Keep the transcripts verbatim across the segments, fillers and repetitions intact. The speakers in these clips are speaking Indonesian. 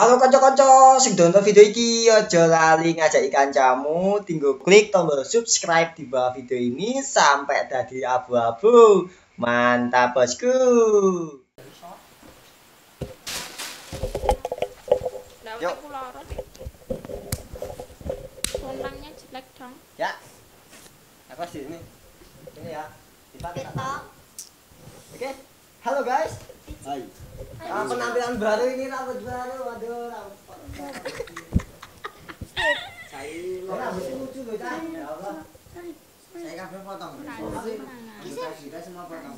Halo kanca-kanca sing nonton video iki aja lali ngajak kancamu tinggal klik tombol subscribe di bawah video ini sampai tadi abu-abu. Mantap bosku. Yuk. Kontangnya jelek dong. Ya. Aku di ini. Ini ya. Dipakai. Oke. Halo guys. Hai. Ah, penampilan baru ini rambut baru. Waduh, rambut. Saya rambut lucu loh, Cak. Ya Allah. Saya kabeh potong. Kita juga semua potong.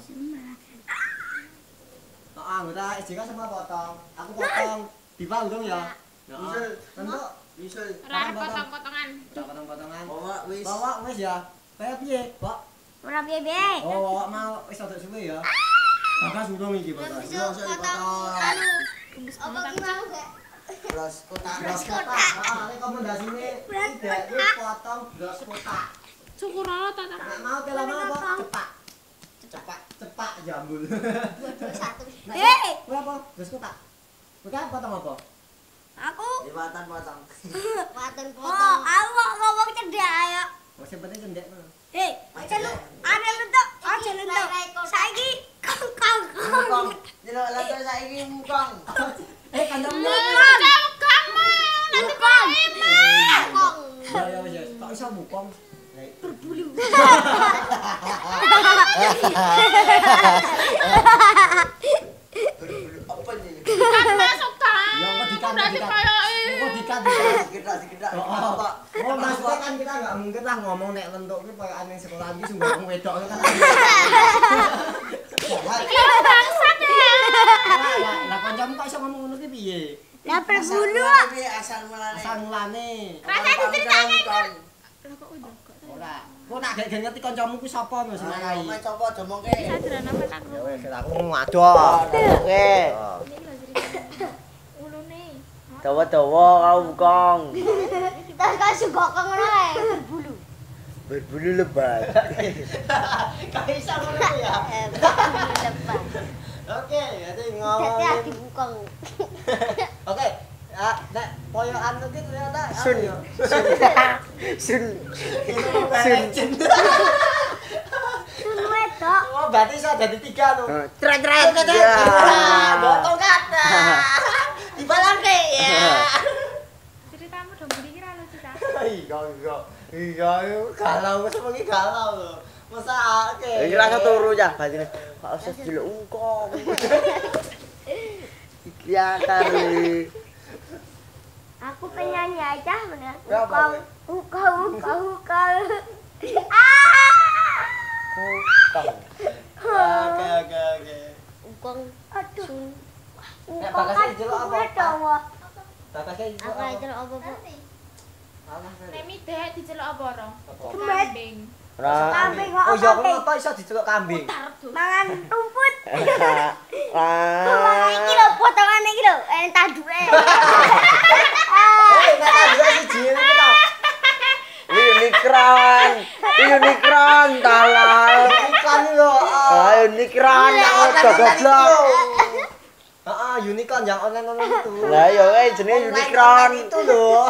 Oh, anggota S J K semua potong. Aku potong. Dipa dong ya. Bisa. Tentu bisa. Ora potong-potongan. Potong-potongan. Bawa wis. Bawa wis ya. Kayak piye, Pak? Ora piye-piye. Oh, bawa mau wis rada suwe ya. Bagas urung iki, Bagas. Bisa potong anu. Apa ki mau gak? Bros kotak. Bros kotak. Heeh, rekomendasine tidak wis potong bros kotak. Cukur ora ta ta. Nek mau tela mau apa? Cepak. Cepak, cepak jambul. dua dua satu. Eh, berapa? Bros kotak. Bukan potong apa? Aku Liwatan potong. waten potong. Oh, aku kok ngomong cedek ayo. Oh, sing penting cendek. Hei, celu ada lentok, aja lentok. Saiki kongkong. Mukong. Delok lantar saiki mukong. Eh, kancamu. Kamu nanti kok emang. Kong. Ya ya wis, kok iso mukong? Berbulu. Apa nih? Kan masuk kan. Ya kok dikan Udah dikan. dikoyoki. Kok dikan dikan sekedar sekedar. Oh, Pak. Oh, maksudnya kan kita enggak mungkin lah ngomong nek lentuk ki koyo aneh sekolah iki sungguh wong wedok kan. Iki bangsat ya. Lah kancamu kok iso ngomong ngono ki piye? Lah berbulu. Asal mulane. Asal mulane. Rasa diceritake kan. Lah kok udah kok. Ora. Kok nak gak ngerti kancamu ku sapa Mas Marai? Mas sapa domongke? Sadran apa tak. Ya wis aku ngadoh. Oke. Ini lho ceritanya. Ulune. Dawa-dawa kau bukong. Kita kan suka kong ngono ae, berbulu. Berbulu lebat. Gak iso ngono ya. Eh, berbulu lebat. Oke, jadi Dadi ngomongin. adi bukong. Oke. Ah, nek poyokan iki ternyata Sun. Sun. Sun. Sun wedok. Oh, berarti iso dadi tiga tuh. Tret tret. Botol kata. Dibalangke ya. Ceritamu dong buri kira lucu ta. Iya, iya. Iya, galau wis wengi galau lho. Mesake. Iki rasa turu ya batine. Kok usah delok ungkong. Iki kali. Aku penyanyi aja bener. Ya, Ukong, Pak. ukong, ukong, ukong. Ah! Ungkong. Oke, oke, oke. Ukong, Nek aduh. Ukong bakasnya kan diceluk apa? wedok, Wak. Bakasnya iso. Aku aja apa, Bu? Alah, Nemi dek diceluk apa ora? Apa? Kambing. Ora. Kambing kok Oh iya, kambing. kenapa iso diceluk kambing? Putar tuh. Mangan rumput. Ah. Mangan iki lho, potongan iki lho, entar duwe. Eh, nek tak dua siji iki to. Unikron. Unikron talal. Iklan lho. Ah, unikron yang goblok. Heeh, unicorn yang online-online itu. Lah ya eh jenenge unikron. Itu lho.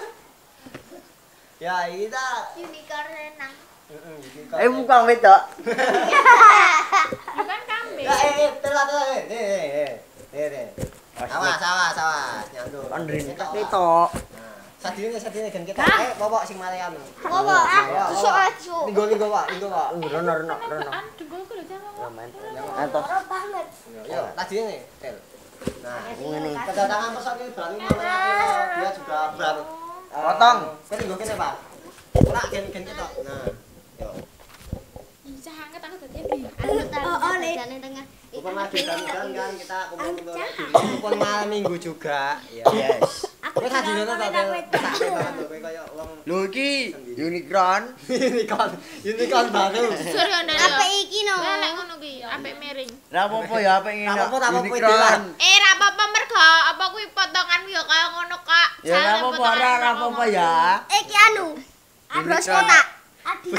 Ya, kita. Unicorn renang. Heeh, unicorn. Eh bukan wedok. Bukan kambing. Ya, eh, eh, telat, telat, eh, eh, eh, eh, eh. Awas, awas, awas, nyandur. Kan rintek ketok. Nah, sadine, sadine gen kita. Eh, popok sing malean. Ngopo? Ah, iso aja. Linggo, linggo, Pak, linggo, Pak. Uh, rono rono rono. An dengkulku lho jangan. Ramen. Atos. Ora banget. Yo, tadine, Tel. Nah, Ngene. kedatangan pesan ini berarti namanya dia juga berat. Potong. Kowe linggo kene, Pak. Ora gen gen ketok. Nah, yo. Bisa hangat aku dadi bi. Oh, oh, jane tengah. Kupon lagi dan kan kita kumpul-kumpul lagi. Kupon malam minggu juga. Ya. Yes. Aku Kowe sadine to, Tel. Aku Sakit banget kowe kaya wong Lho iki unikron. unicorn, unicorn baru. Surya ndek. apa iki no? Lek ngono ki, apik miring. Ra apa-apa ya pengen. Tak apa-apa, tak apa-apa, Dilan. Eh, ra apa-apa mergo apa kuwi potongan ya kaya ngono, Kak. Ya ra apa-apa ra ra apa-apa ya. Iki anu. Abros kotak. Adike.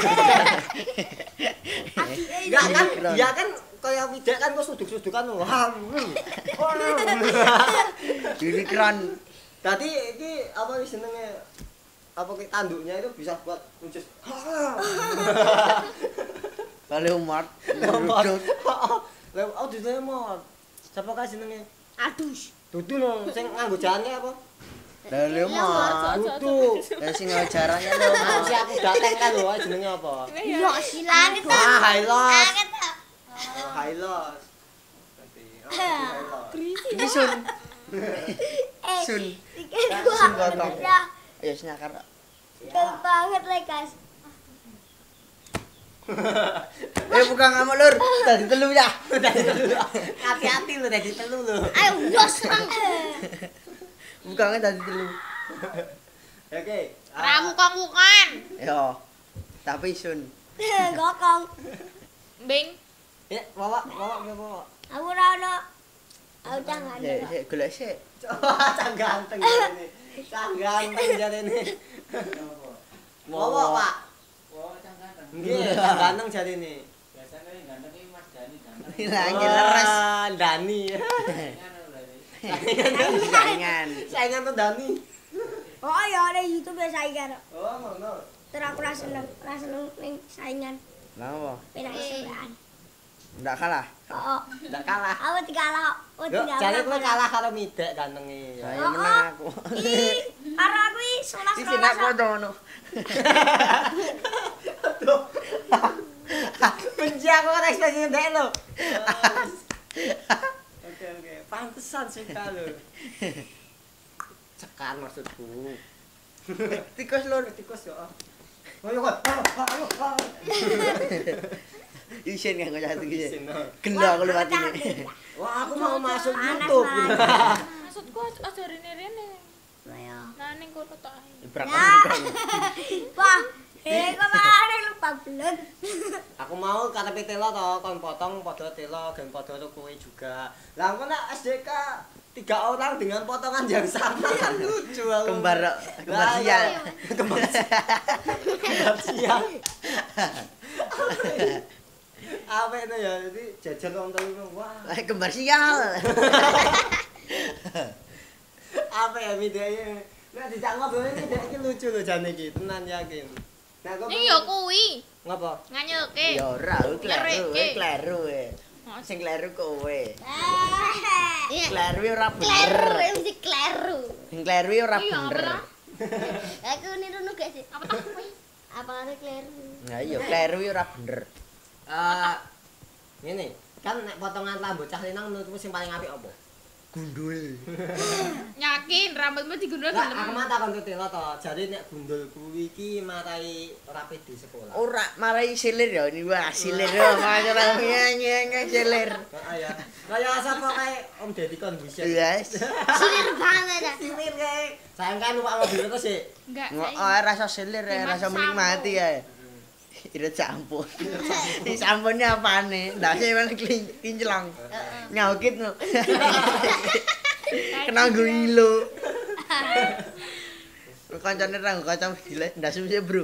Enggak kan? Dia kan kaya widak kan kok suduk-sudukan wah. Unikron. Tadi iki apa wis jenenge apa ki tanduknya itu bisa buat ucus. Bale umat. Lemot. Lem oh di lemot. Siapa ka jenenge? Adus. Dudu no sing nganggo jane apa? Bale umat. Dudu. Ya sing jarangnya lho. Aku si aku dateng kan lho jenenge apa? Yo silang itu. Ah, highlos. Anget tak? Oh, highlos. Berarti oh, highlos. Iki sun. Eh, Sun. tiga Sun dua. gotong. Ya, Ayo snakar. keren banget lekas. Eh bukan ngamuk lur. Tadi telu ya. Dadi telu. Hati-hati lu dadi telu lu. Ayo jos serang. Bukan tadi telu. Oke. ah, Ramu kong bukan. Yo. Tapi sun. Gokong. Bing. Ya, bawa, bawa, bawa. Aku ora ono. Aku jangan. Sik sik golek sik. Cang ganteng jane. Cang ganteng jane. Bawa, Pak. Nggih, cang ganteng jarene. Lagi leres. Ah, Dani. Saingan. Saingan tuh Dani. Oh ya ada YouTube ya saingan. Oh, ngono. Terus aku ra seneng, ra seneng ning saingan. Lah apa? Penak sebelaan. Ndak kalah. Oh, Ndak kalah. aku dikalah. Oh, Yo, tidak. jane kowe kalah karo Midek gantenge. Saya Oh, menang aku. Ih, karo aku iki sebelas Iki nak padha ngono. Benci aku karo ekspresi ndek lo. Oke, oke. Pantesan sih kalau. Cekan maksudku. Tikus lur. Tikus yo. Ayo kok. Ayo, ayo. Isin kan kok jatuh iki. Isin, oh. Gelo aku liwat ini. Wah, aku mau masuk Panas, YouTube. Mas. Maksudku aja rene-rene. Ayo. Nah ning kono tok ae. Berapa Ya. Wah, eh kok mana lupa belum. Aku mau K T P telo to, kon potong padha telo, gen padha karo kowe juga. Lah engko nek S D K tiga orang dengan potongan yang sama kan lucu aku. Kembar kembar Lah, sial. iya. Kembar kembar sial. Apa itu ya? Jadi jajan wong telu wah. Lah kembar sial. Apa ya videonya? Nek dijak ngobrol ini dek iki lucu lho jane iki, tenan yakin. Nah, kok Ning yo kuwi. ngapa? Nganyelke. Ya ora, kuwi kleru, Nyerik, kuwi Ki. kleru. eh. Sing kleru kowe. Iya. Kleru ora Kleru, bener. mesti kleru. Sing kleru ora Iya, bener. apa? Aku niru nu gak sih? Apa tak kuwi? Apa ada kleru? Nah iya kleru ora bener. Eh ngene, kan nek potongan rambut cah Linang menurutmu sing paling apik apa? Gundul. Yakin rambutmu digundul Lah, aku gelem. mah takon telo to. Jadi nek gundul kuwi iki marai rapi di sekolah. Ora marai silir ya ini wah silir ya masalah nyanyi silir. Ah ya. Kaya sapa kae Om Deddy Condition. Yes. Silir banget dah. Silir kae. Sayang kan numpak mobil terus sih. Enggak. Nggak, saya- oh, rasa silir ya, Dimas rasa menikmati ya. Irit sampun. Ini sampunnya apane? Ndak sih men kinclong. Nyaukit no. Kena guilo. Kancane ra kacang gile, ndak sih bro.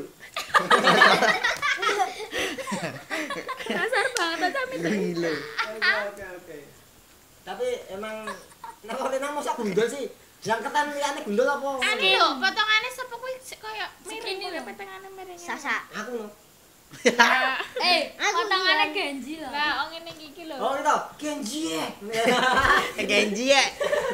Kasar banget aja minta. Guilo. Oke oke oke. Tapi emang nek kok Linang mosok gundul sih. Yang ketan liyane gundul apa? Ane lho, potongane sapa kuwi kaya miring lho potongane miring. Sasa. Aku no. Eh, potongane Genji lho. Lah, ngene iki lho. Oh itu Genji. Genji ya.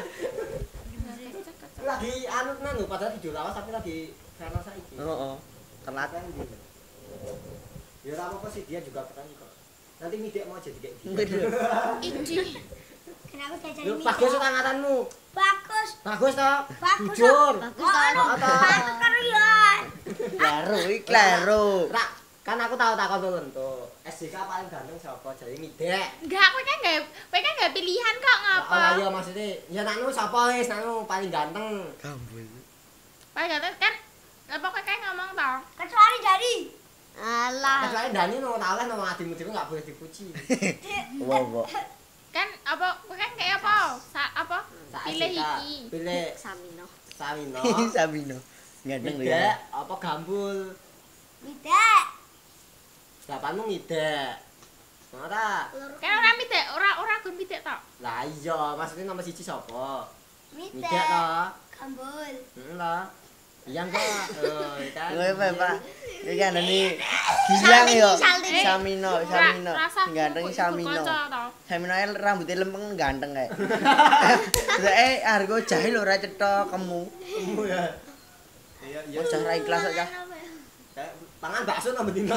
Lagi anu nanu padahal video lawas tapi lagi karena saiki. Heeh. Telat. Kan gitu. Ya ora apa-apa sih dia juga petani kok. Nanti Midek mau jadi kayak gitu. Iki. Kenapa saya cari Lu mie? bagus tanganmu. Bagus. Bagus toh? Bagus. Jujur. Bagus kan? Bagus kalian. Kleru, iki kleru. Ra, kan aku tahu takon tulen tuh. S D K paling ganteng siapa? Jadi Midek. Enggak, kowe kan enggak kowe kan enggak pilihan kok ngapa? Oh iya maksudnya, ya nanu siapa wis nanu paling ganteng. Gambul. Pak Gatot kan apa kowe kan ngomong toh? Kecuali dari. Alah. Kecuali Dani no oleh no adimu dhewe enggak boleh dipuji. Wow, wow. Kan apa kowe kan kayak apa? Sa apa? Sak Pilih S D K, iki. Pilih Samino. Samino. Sabino. Ganteng lho Midek ya. apa Gambul? Tidak. Delapanmu Midek. Ora. Kan ora mitek, ora ora gun mitek tok. Lah iya, maksudnya nomor siji sapa? Tidak. Midek toh. Ambul. Heeh lah. Iya kok. Oh, kan. Kowe apa, Pak? Iki kan ini Gilang yo. Saltini. Samino, Samino. Rasa Ganteng ibu Samino. kaca to. Samino ae rambutnya lempeng ganteng kae. Eh, harga jahe lho ora cetha kemu. Kamu ya. Iya, iya. Bocah ra ikhlas kok, Cah. Kayak pangan bakso nambah dino.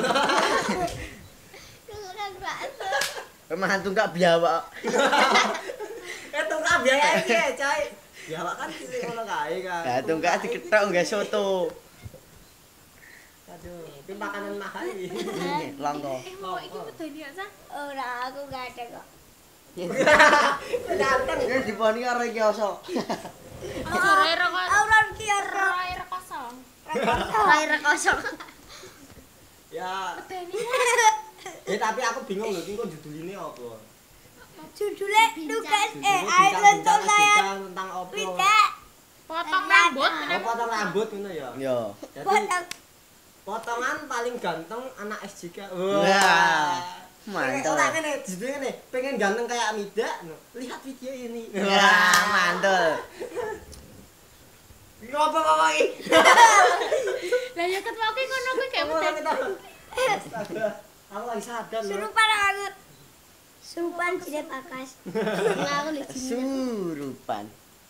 Kurang bakso. Kowe mantu gak biawak. Eh tungkak biaya iki ya, Cai. Biawak kan sing ngono kae kan. Lah tungkak diketok nggak soto. Aduh, itu makanan mahal iki. Langka. Eh, mau iki medeni ya, Sa? Ora aku gak ada kok. Dateng. Ini diponi karo iki oso. Aja ora kok. Auran ki ora. Ora kosong. Ora kosong. Ya, Medeni. eh tapi aku bingung lho, iki kok juduline apa? Judulnya tugas eh Judulnya air lentok bincang-bincang saya. adegan tentang apa? Tidak. Potong rambut. Oh, potong rambut ngono ya. Yo. Jadi Potong. potongan paling ganteng anak S J K. Wah. Mantap. Ora ngene, judulnya ngene, pengen ganteng kayak Amida. No. Lihat video ini. Wah, mantul. Ngopo kok iki? Lah ya ket wae ngono kuwi kayak medeni. Astaga. Aku lagi sadar loh. Surupan aku. Surupan tidak pakas. Aku lu Surupan.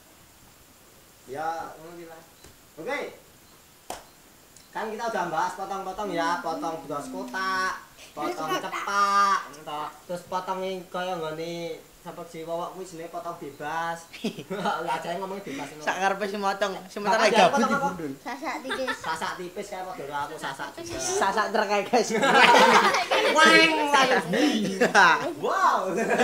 Ya, ngono iki lah. Oke. Kan kita udah bahas potong-potong ya, potong bros kotak, potong cepak, entah. Terus potongin kaya nggone sapa sih wawak kuwi jenenge potong bebas. Lah aja ngomongin bebas ngono. Sak karepe si motong, sementara Bakal gabut potong apa? dibundul. sasak tipis. Sasak tipis kayak padha karo aku sasak juga. Sasak terkait guys. Weng weng. Wow.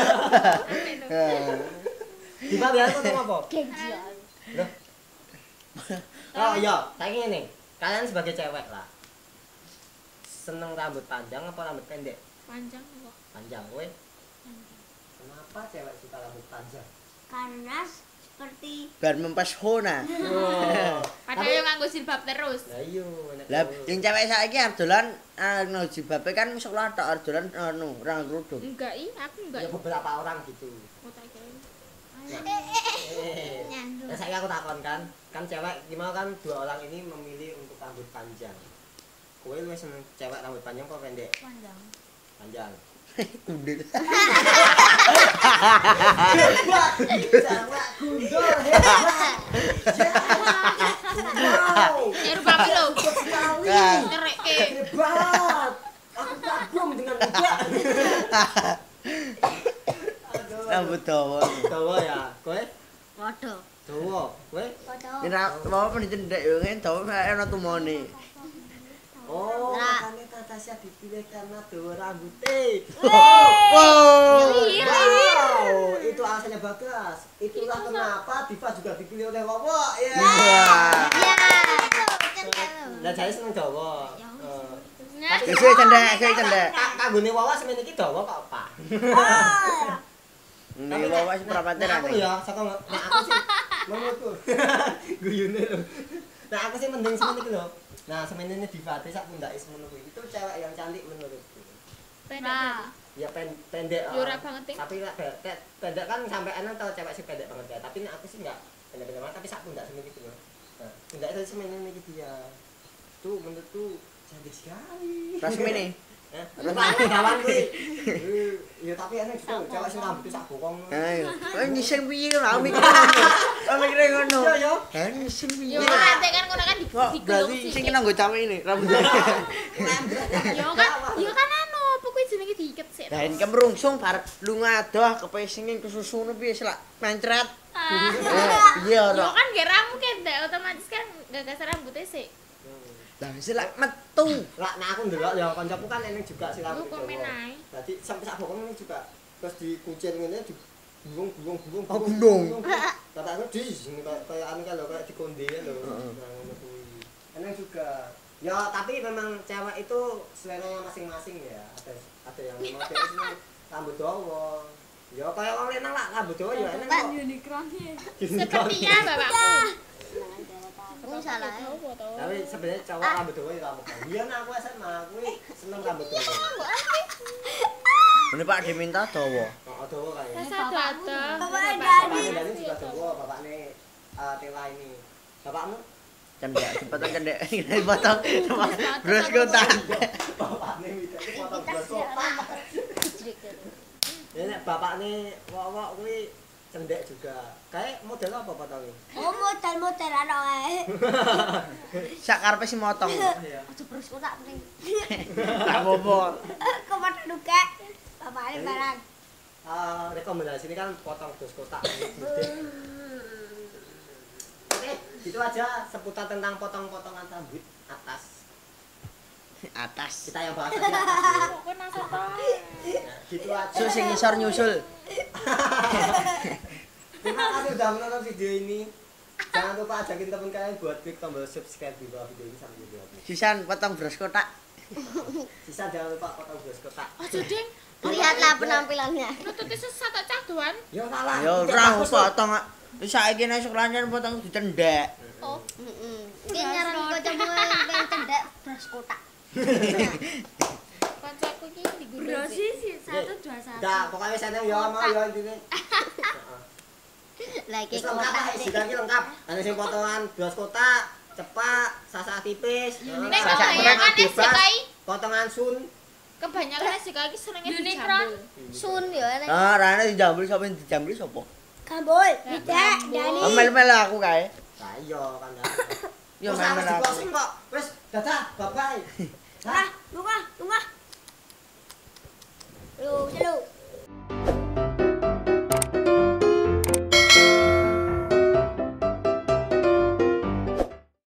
Tiba biar potong apa? Loh. Oh iya, saiki ngene. Kalian sebagai cewek lah. Seneng rambut panjang apa rambut pendek? Panjang kok. Panjang kowe. Kenapa cewek suka rambut panjang? Karena seperti Biar mempesona. Oh. Padahal yo nganggo jilbab terus. Lah iya, nek Lah, yang cewek saiki arep dolan anu jibabe kan sekolah tok arep dolan anu ora kerudung. Enggak, ih, aku enggak. ya beberapa orang gitu. Oh, tak kira. Eh. Nah, saya aku takon kan, kan cewek gimana kan dua orang ini memilih untuk rambut panjang. Kowe lu seneng cewek rambut panjang apa pendek? Panjang. Panjang. Kundul. Cewek gundul hebat. Wow. Eh, rupa lo. Sekali. Nyerekke. Hebat. Aku kagum dengan Mbak. Rambut dawa. Dawa ya, kowe? podo. Dawa, kowe? Podo. Ora apa dicendhek yo ngene dawa ana tumone. Oh, Nah. makanya Natasha dipilih karena dawa rambutnya. Wow. Wow, itu alasannya Bagas. Itulah kenapa Diva juga dipilih oleh Wawo. Ya. Wah. Ya. Kan Lah jadi seneng dawa. Eh, Nah, Sik cendhek, sik cendhek. Kak kanggone Wawo semene iki dawa kok, Pak. Oh. Ini wawa sing prapatir Nah, aku ane. ya, saka nek aku sih menurutku. Guyune lho. Nah, aku sih mending semene iki lho. Nah, semene Diva sak pundake semono kuwi. Itu cewek yang cantik menurutku. Nah, Ya pen, pendek. Ya ora ah. banget, Ting. Tapi lek pendek, pendek kan sampai enak tau cewek sih pendek banget ya. Tapi nek aku sih enggak pendek-pendek banget tapi sak pundak semene iki lho. Nah, pundak itu semene iki dia. Tuh menurutku cantik sekali. Pas mene. Eh, rupane kawan kuwi. Eh, Ya tapi enak juga cewek sing rambutnya sak bokong. Ayo. Kok nyisen piye lho mikir. Kok mikire ngono. Iya ya. Ha nyisen piye. yo nanti kan ngono kan Kok digelung berarti sih. sing kena nggo cawek ini rambutnya. Yo kan, yo kan anu, apa kuwi jenenge diiket sik. Lah ini kemrungsung bar lunga adoh kepesingin kesusune piye selak mencret. Eh, Iya Yo ora. kan nggih ramu kendek otomatis kan gagas rambutnya sik. Lah selak metu. Lah nah aku ndelok ya kancaku kan enek juga sing Yo rambut komen Jawa. ae. Dadi sampai sak bokong ini juga terus dikucil ngene di gulung-gulung-gulung. Oh, gulung. Kata aku di sini kayak kayak anu kan lho kayak dikonde lho. Heeh. Nah, ngono kuwi. Enak juga. Ya tapi memang cewek itu selera masing-masing ya. Ada ada yang memang dia seneng rambut dawa. Ya kayak wong lanang lah rambut dawa ya enak kok. Sepertinya bapakku. Aku salah. Tapi sebenarnya cowok rambut dawa ya rambut dawa. Biyen aku S M A kuwi seneng rambut dawa. Ini Pak diminta dawa. Oh, dawa kayak. Rasa dada. Bapak Bapaknya Dani juga dawa, bapaknya uh, Tela ini. Bapakmu? Cendek, dipotong cendek. Dipotong bros kotak. Bapakne mikir potong bros kotak. Ya nek bapakne wok-wok kuwi cendek juga. Kayak model apa potongnya? Oh, model-model ana ae. Sak karepe si motong. Iya. Aja bros kotak penting. Tak apa. Kepada duka. Bapaknya barang. Eh, rekomendasi ini kan potong bros kotak. Oke, gitu aja seputar tentang potong-potongan rambut atas. Atas. Kita yang bahas tadi atas. Kok nang soto. Nah, gitu aja. Sus sing ngisor nyusul. Terima kasih sudah menonton video ini. Jangan lupa ajakin teman kalian buat klik tombol subscribe di bawah video ini sampai video habis. Sisan potong bros kotak. Sisa jangan lupa potong bros kotak. Aja ding. Lihatlah penampilannya. Nututi sesat tak cah doan. Ya salah. Yo ora potong. Wis saiki nek sekolah potong dicendek. Oh, Heeh. Iki nyaran kancamu pengen cendek bros kotak. kancaku iki di guru. sih satu dua satu. Udah, pokoknya seneng ya mau ya intine. Lagi Wis lengkap lah, sida iki lengkap. Ana sing potongan bros kotak, cepak, sasah tipis, Nek Sasak kebanyakan bebas, sekai, potongan sun. kebanyakan sekai iki senenge Unicron. dijambul. Sun ya nek. Ah, rane dijambul sapa yang dijambul sapa? Kambul, tidak, Dani. Oh, mel-mel aku kae. Lah iya kan. Yo Wis mel-mel harus aku. di-closing kok. Wis, dadah, bye-bye. Ah, lunga, lunga. Lu, selu.